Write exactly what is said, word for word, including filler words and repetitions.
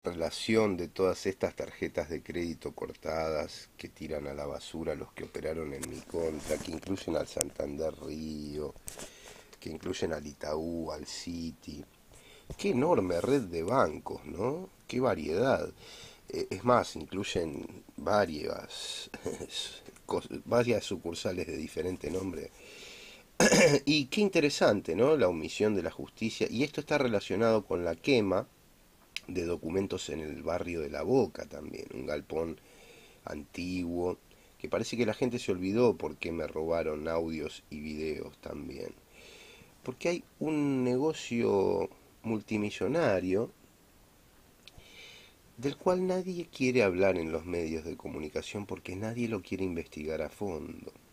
relación de todas estas tarjetas de crédito cortadas que tiran a la basura los que operaron en mi contra, que incluyen al Santander Río, que incluyen al Itaú, al Citi. Qué enorme red de bancos, ¿no? Qué variedad. Eh, es más, incluyen varias, varias sucursales de diferente nombre. Y qué interesante, ¿no? La omisión de la justicia. Y esto está relacionado con la quema de documentos en el barrio de La Boca también, un galpón antiguo, que parece que la gente se olvidó porque me robaron audios y videos también. Porque hay un negocio multimillonario del cual nadie quiere hablar en los medios de comunicación porque nadie lo quiere investigar a fondo.